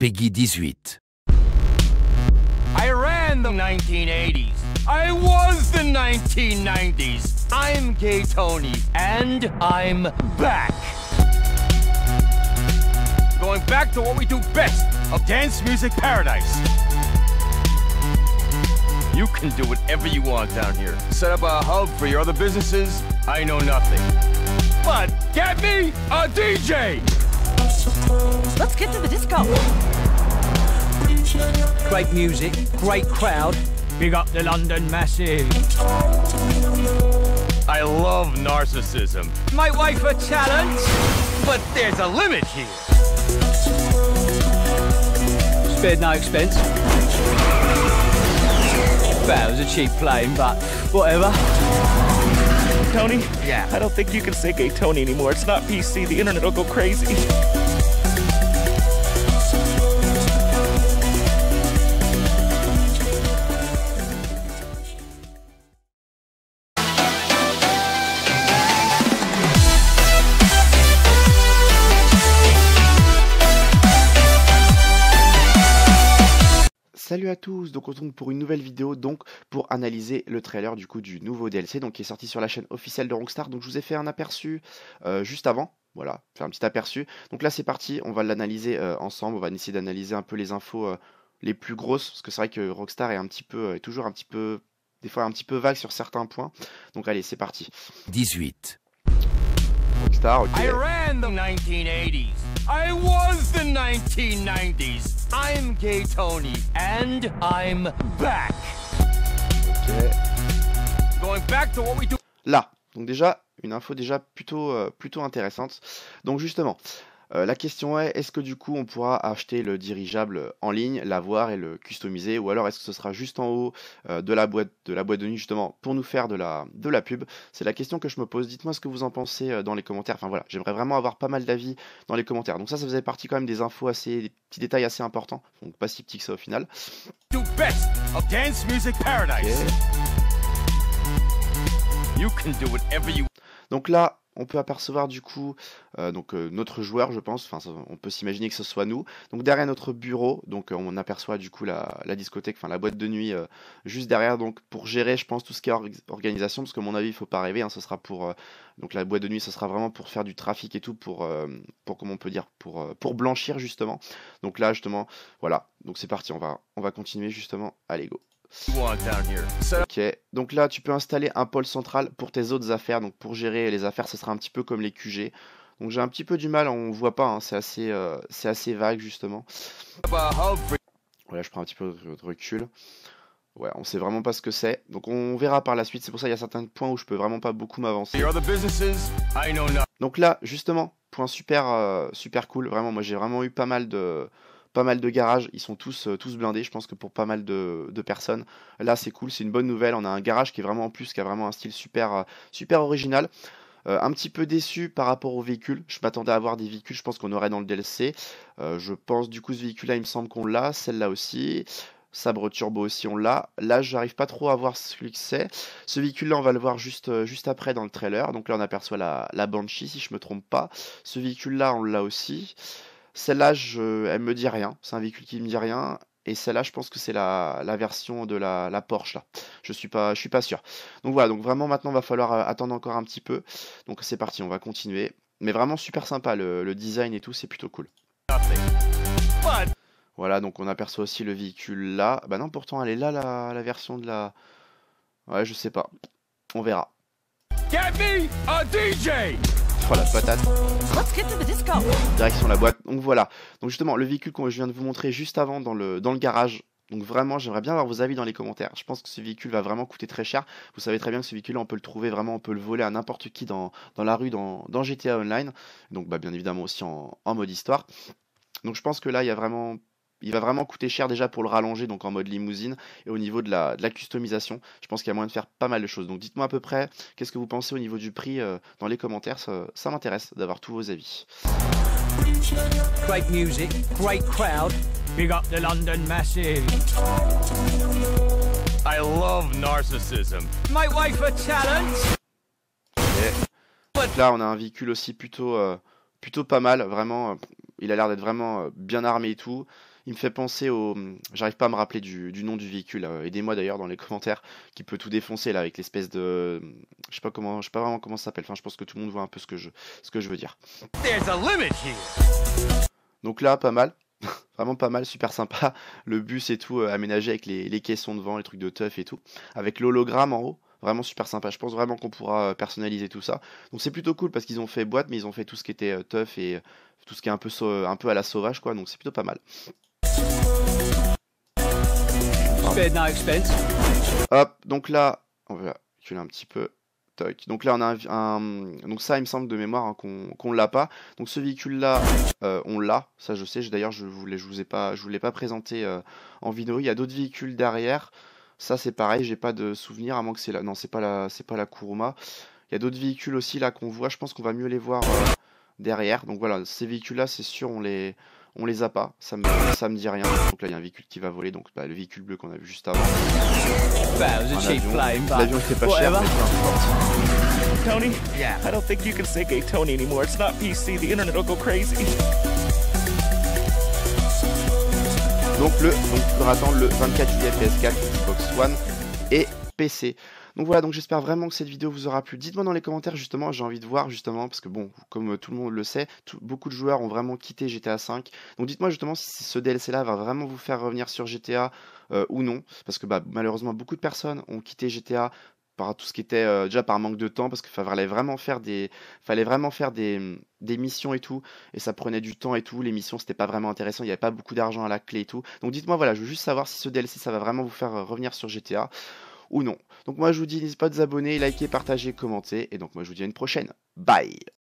Peggy 18. I ran the 1980s. I was the 1990s. I'm Gay Tony, and I'm back. Going back to what we do best, a dance music paradise. You can do whatever you want down here. Set up a hub for your other businesses, I know nothing. But get me a DJ! Let's get to the disco. Great music, great crowd. Big up the London Massive. I love narcissism. Might wait for talent. But there's a limit here. Spared no expense. Well, it was a cheap plane, but whatever. Tony? Yeah? I don't think you can say Gay Tony anymore. It's not PC. The internet will go crazy. Salut à tous, donc on se retrouve pour une nouvelle vidéo, donc pour analyser le trailer du coup du nouveau DLC, donc qui est sorti sur la chaîne officielle de Rockstar. Donc je vous ai fait un aperçu juste avant, voilà, faire un petit aperçu. Donc là c'est parti, on va l'analyser ensemble, on va essayer d'analyser un peu les infos les plus grosses, parce que c'est vrai que Rockstar est toujours un petit peu, des fois un petit peu vague sur certains points. Donc allez, c'est parti. 18. Rockstar, ok. I ran the 1980s. I was the 1990s. I'm Gay Tony, and I'm back. Ok. Going back to what we do. Là, donc déjà, une info déjà plutôt intéressante. Donc justement, la question est, est-ce que du coup on pourra acheter le dirigeable en ligne, l'avoir et le customiser, ou alors est-ce que ce sera juste en haut de la boîte de nuit justement pour nous faire de la pub? C'est la question que je me pose. Dites-moi ce que vous en pensez dans les commentaires. Enfin voilà, j'aimerais vraiment avoir pas mal d'avis dans les commentaires. Donc ça faisait partie quand même des infos des petits détails assez importants, donc pas si petits que ça au final. Do best, a dance music paradise. Okay. You can do whatever you. Donc là, on peut apercevoir du coup notre joueur, je pense, enfin on peut s'imaginer que ce soit nous. Donc derrière notre bureau, donc on aperçoit du coup la discothèque, enfin la boîte de nuit juste derrière, donc pour gérer je pense tout ce qui est organisation, parce que à mon avis il faut pas rêver, hein, ce sera pour donc la boîte de nuit, ce sera vraiment pour faire du trafic et tout, pour comment on peut dire, pour blanchir justement. Donc là justement, voilà, donc c'est parti, on va continuer justement, allez go. Ok, donc là tu peux installer un pôle central pour tes autres affaires, donc pour gérer les affaires ce sera un petit peu comme les QG. Donc j'ai un petit peu du mal, on voit pas, hein, c'est assez vague justement. Voilà, je prends un petit peu de recul. Ouais, on sait vraiment pas ce que c'est, donc on verra par la suite, c'est pour ça qu'il y a certains points où je peux vraiment pas beaucoup m'avancer. Donc là justement, point super cool, vraiment moi j'ai vraiment eu pas mal de garages, ils sont tous blindés, je pense que pour pas mal de personnes. Là c'est cool, c'est une bonne nouvelle, on a un garage qui est vraiment en plus, qui a vraiment un style super original. Un petit peu déçu par rapport aux véhicules, je m'attendais à avoir des véhicules, je pense qu'on aurait dans le DLC. Je pense du coup ce véhicule là il me semble qu'on l'a, celle-là aussi. Sabre turbo aussi on l'a. Là j'arrive pas trop à voir celui que c'est. Ce véhicule là on va le voir juste après dans le trailer. Donc là on aperçoit la Banshee si je me trompe pas. Ce véhicule là on l'a aussi. Celle-là, elle me dit rien, c'est un véhicule qui me dit rien, et celle-là, je pense que c'est la version de la Porsche, là. Je suis pas sûr. Donc voilà, donc vraiment maintenant, il va falloir attendre encore un petit peu. Donc c'est parti, on va continuer. Mais vraiment super sympa, le design et tout, c'est plutôt cool. Voilà, donc on aperçoit aussi le véhicule là. Bah non, pourtant, elle est là, la version de la... Ouais, je sais pas. On verra. Get me a DJ! Oh la patate. Let's get to the disco. Direction la boîte. Donc voilà. Donc justement le véhicule que je viens de vous montrer juste avant dans le garage. Donc vraiment j'aimerais bien avoir vos avis dans les commentaires. Je pense que ce véhicule va vraiment coûter très cher. Vous savez très bien que ce véhicule on peut le trouver vraiment, on peut le voler à n'importe qui dans la rue, dans GTA Online. Donc bah, bien évidemment aussi en mode histoire. Donc je pense que là il va vraiment coûter cher déjà pour le rallonger, donc en mode limousine, et au niveau de la customisation, je pense qu'il y a moyen de faire pas mal de choses. Donc dites-moi à peu près, qu'est-ce que vous pensez au niveau du prix dans les commentaires, ça m'intéresse d'avoir tous vos avis. Great music, great crowd. Big up the London Massive. I love narcissism. Might wait for talent. Donc là on a un véhicule aussi plutôt pas mal, vraiment, il a l'air d'être vraiment bien armé et tout. Il me fait penser au... J'arrive pas à me rappeler du nom du véhicule. Aidez-moi d'ailleurs dans les commentaires, qui peut tout défoncer là avec l'espèce de... Je sais pas vraiment comment ça s'appelle. Enfin, je pense que tout le monde voit un peu ce que je veux dire. There's a limit here. Donc là, pas mal. Vraiment pas mal, super sympa. Le bus et tout aménagé avec les caissons devant, les trucs de teuf et tout. Avec l'hologramme en haut. Vraiment super sympa. Je pense vraiment qu'on pourra personnaliser tout ça. Donc c'est plutôt cool parce qu'ils ont fait boîte, mais ils ont fait tout ce qui était teuf et tout ce qui est un peu à la sauvage, quoi. Donc c'est plutôt pas mal. Spared no expense. Hop, donc là, on va reculer un petit peu. Toc. Donc là, on a donc ça, il me semble de mémoire hein, qu'on l'a pas. Donc ce véhicule-là, on l'a. Ça, je sais. D'ailleurs, je vous l'ai pas présenté en vidéo. Il y a d'autres véhicules derrière. Ça, c'est pareil. J'ai pas de souvenir, à moins que c'est là. Non, c'est pas la Kuruma. Il y a d'autres véhicules aussi là qu'on voit. Je pense qu'on va mieux les voir derrière. Donc voilà, ces véhicules-là, c'est sûr, on les a pas. Ça me dit rien. Donc là, il y a un véhicule qui va voler. Donc le véhicule bleu qu'on a vu juste avant. That was a cheap plane, but L'avion était pas cher, whatever. mais peu importe. Tony? Yeah. I don't think you can say gay Tony anymore. It's not PC. The internet will go crazy. Donc le 24 juillet PS4, Xbox One et PC. Donc voilà, donc j'espère vraiment que cette vidéo vous aura plu. Dites-moi dans les commentaires justement, j'ai envie de voir justement, parce que bon, comme tout le monde le sait, beaucoup de joueurs ont vraiment quitté GTA V. Donc dites-moi justement si ce DLC-là va vraiment vous faire revenir sur GTA ou non. Parce que malheureusement, beaucoup de personnes ont quitté GTA par tout ce qui était déjà par manque de temps, parce qu'il fallait vraiment faire des missions et tout, et ça prenait du temps et tout, les missions c'était pas vraiment intéressant, il n'y avait pas beaucoup d'argent à la clé et tout. Donc dites-moi, voilà, je veux juste savoir si ce DLC ça va vraiment vous faire revenir sur GTA ou non. Donc moi je vous dis, n'hésitez pas à vous abonner, liker, partager, commenter, et donc moi je vous dis à une prochaine. Bye!